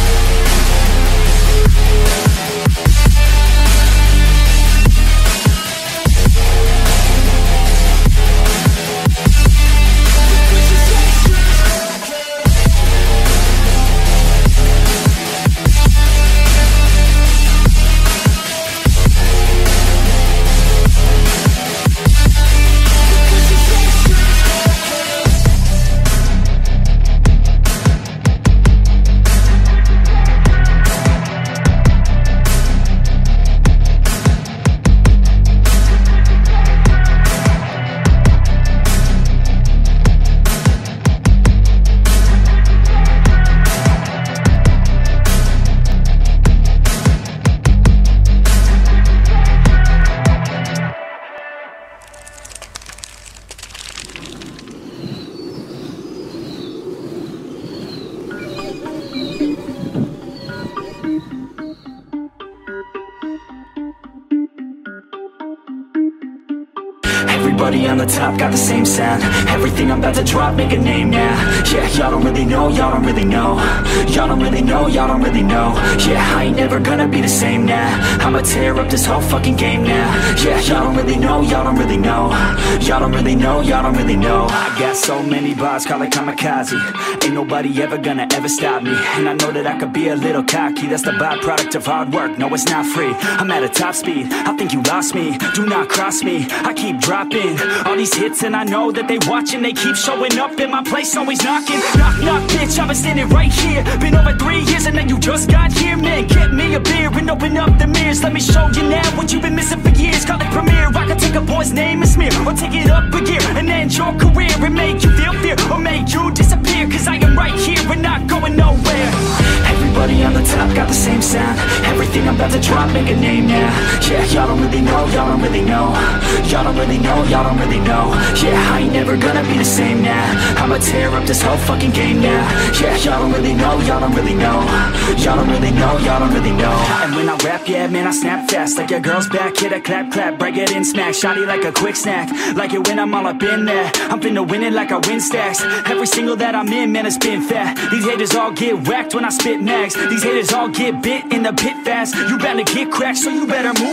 Everybody on the top got the same sound. Everything I'm about to drop, make a name now. Yeah, y'all don't really know, y'all don't really know. Y'all don't really know, y'all don't really know. Yeah, I ain't never gonna be the same now. I'ma tear up this whole fucking game now. Yeah, y'all don't really know, y'all don't really know. Y'all don't really know, y'all don't really know. I got so many bars, call it kamikaze. Ain't nobody ever gonna ever stop me. And I know that I could be a little cocky. That's the byproduct of hard work, no it's not free. I'm at a top speed, I think you lost me. Do not cross me, I keep dropping all these hits and I know that they watching. They keep showing up in my place, always knocking. Knock, knock, bitch, I've been standing right here. Been over 3 years and then you just got here. Man, get me a beer and open up the mirrors. Let me show you now what you've been missing for years. Call it premiere, I can take a boy's name and smear, or take it up a gear and end your career and make you feel fear, or make you disappear. Cause I am right here and not going nowhere. Everybody on the top got the same sound. Everything I'm about to drop, make a name now. Yeah, y'all don't really know, y'all don't really know. Y'all don't really know, y'all don't really know. Yeah, I ain't never gonna be the same now. I'ma tear up this whole fucking game now. Yeah, y'all don't really know, y'all don't really know. Y'all don't really know, y'all don't really know. And when I rap, yeah, man, I snap fast. Like your girl's back, hit a clap, clap, break it in, smack. Shotty like a quick snack, like it when I'm all up in there. I'm finna win it like I win stacks. Every single that I'm in, man, it's been fat. These haters all get whacked when I spit max. These haters all get bit in the pit fast. You better get cracked, so you better move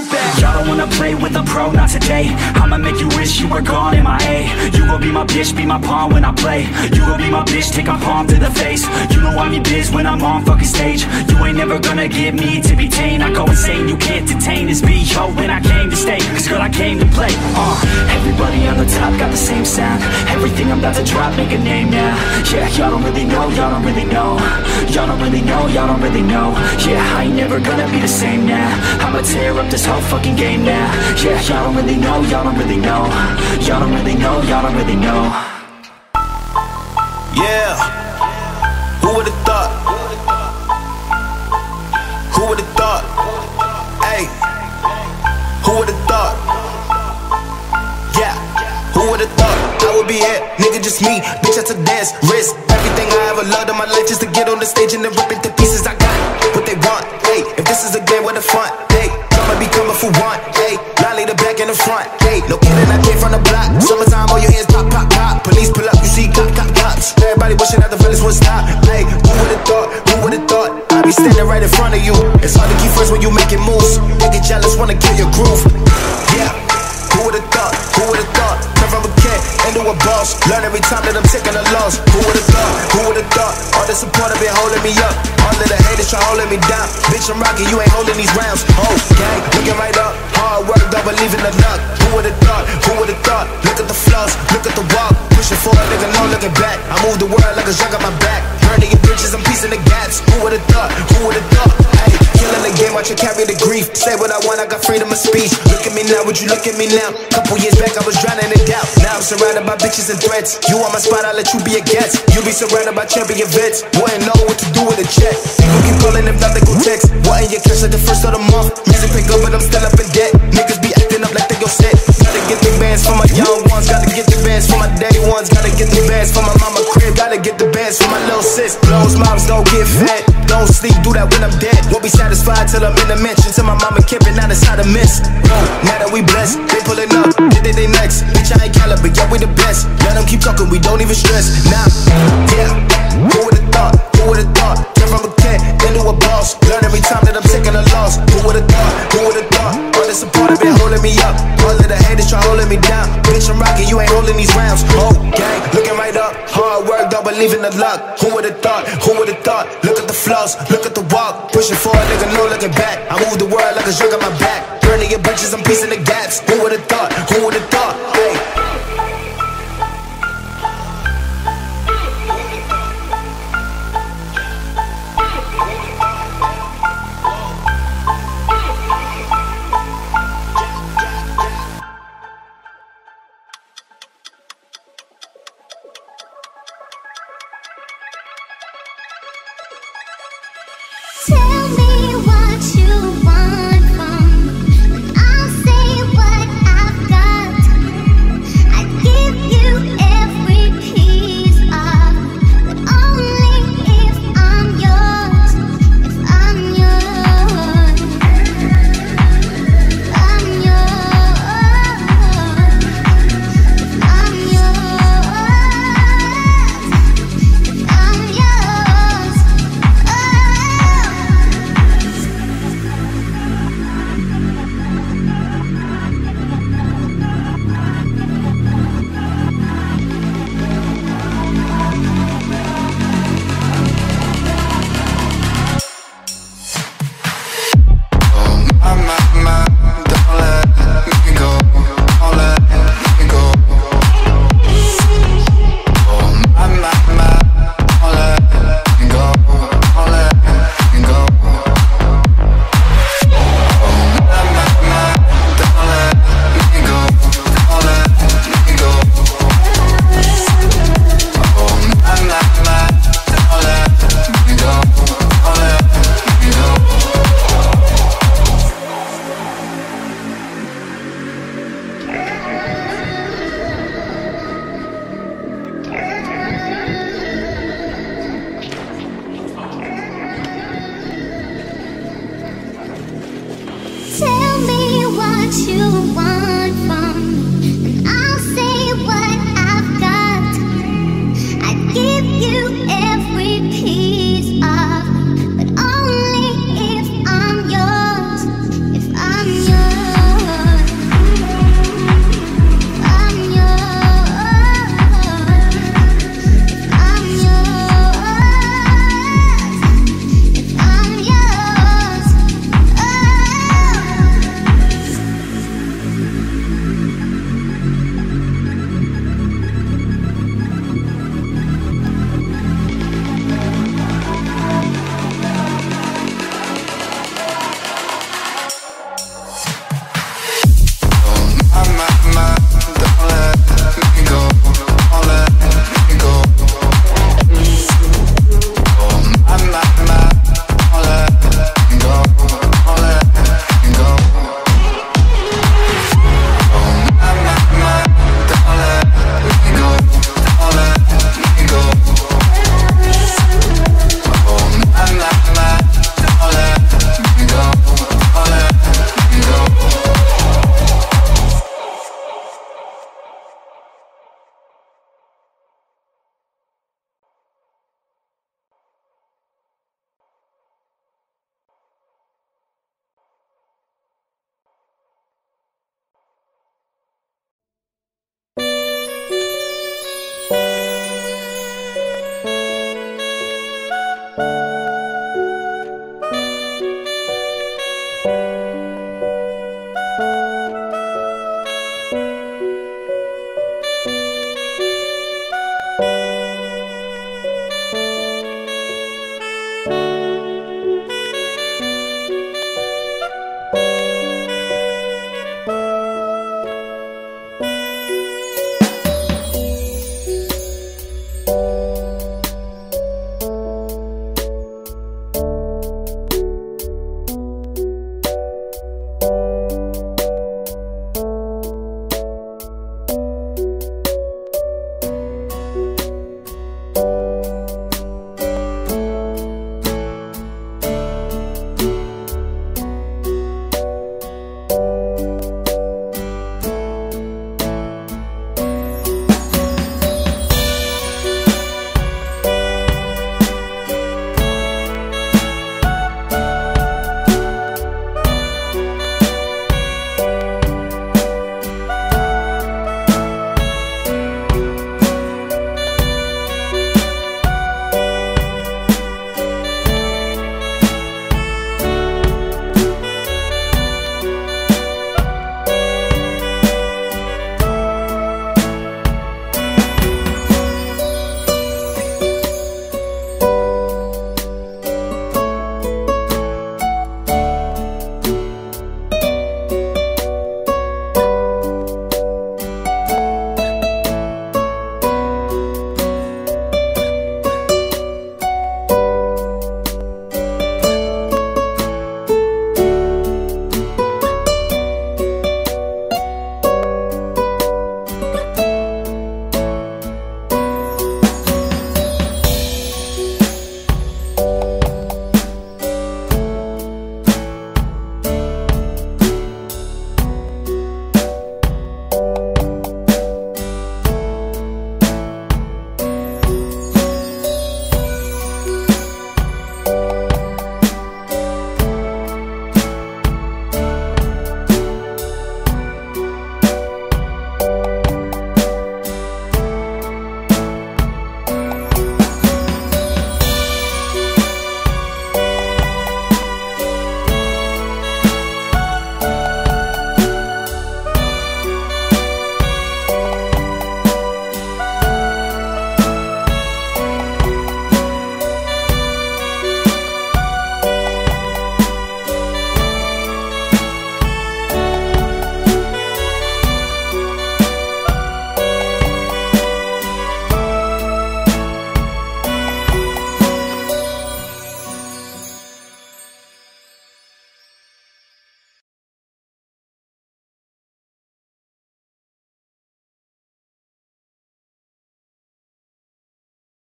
move back. Y'all don't wanna play with a pro, not today. I'ma make you wish you were gone in my A. You gon' be my bitch, be my pawn when I play. You gon' be my bitch, take my palm to the face. You know I'm your biz when I'm on fucking stage. You ain't never gonna get me to be tame. I go insane, you can't detain this beat, yo, when I came to stay. Cause girl, I came to play. Everybody on the top got the same sound. Everything I'm about to drop, make a name now. Yeah, y'all don't really know, y'all don't really know. Y'all don't really know, y'all don't really know. Yeah, I ain't never gonna be the same now. I'ma tear up this whole fucking game now. Yeah, y'all don't really know, y'all don't really know. Y'all don't really know, y'all don't really know. Yeah, who would've thought? Who would've thought? Hey, who would've thought? Yeah, who would've thought I would be here? Nigga, just me, bitch, that's a dance, risk everything I ever loved in my life just to get on the stage and then rip it to pieces. I got what they want, hey, if this is a game with a front, hey, I'ma be coming for one, hey, Lolly the back and the front, hey, no kidding, I came from the block, summertime, all your hands pop, pop, pop, police pull up, you see cop, cop, cops, everybody wishing that the villains would stop, hey, who would've thought, who would've thought, I'd be standing right in front of you, it's hard to keep friends when you making moves, they get jealous, wanna kill your groove, yeah, who would've thought, who would've thought, come from a kid, into a boss, learn every time that I'm taking a loss, who would've thought, all the support have been holding me up, all of the haters try holding me down, bitch I'm rocking, you ain't holding these rounds, oh gang, looking right up, hard work, don't believe in the luck, who would've thought, look at the flaws, look at the walk, pushing forward, nigga, no looking back, I move the world like a jug on my back, burning your bridges, I'm piecing the gaps, who would've thought, hey, killing the game, watch you carry the grief, say what I want, I got freedom of speech, look at me now, would you look at me now, couple years back I was drowning in doubt, now I'm surrounded by bitches and threats, you on my spot, I'll let you be a guest, you be surrounded by champion vets, wouldn't know what to do with a check, people keep calling if not they go text, what in your cash like the first of the month, music pick up but I'm still up in debt, niggas be acting up like they go set, gotta get the bands for my young ones, gotta get the bands for my day ones, gotta get the bands for my mama crib, gotta get the bands for my little sis, blows moms don't get fed, don't sleep, do that when I'm dead, won't be satisfied till I'm in the mansion, till my mama camping out inside a mist, now that we blessed, they pulling up, they next, bitch I ain't caliber, yeah we the best, let them keep talking, we don't even stress, nah, yeah, who would've thought, came from a kid, into a boss, learn every time that I'm taking a loss, who would've thought, all the support have been holding me up, all of the haters try holding me down, bitch I'm rocking, you ain't holding these rounds, oh gang, looking right up, hard work, don't believe in the luck, who would've thought, look at the flaws, look at the walk, pushing forward, nigga, no looking back, I move the world like a jug on my back, burning your bridges, I'm piecing the gaps, who would've thought, hey. Tell me what you want from me, and I'll say what I've got. I give you every piece of me, but only if I'm yours. If I'm yours, I'm yours. If I'm yours, I'm yours. Tell me what you want from me, and I'll say what I've got. I give you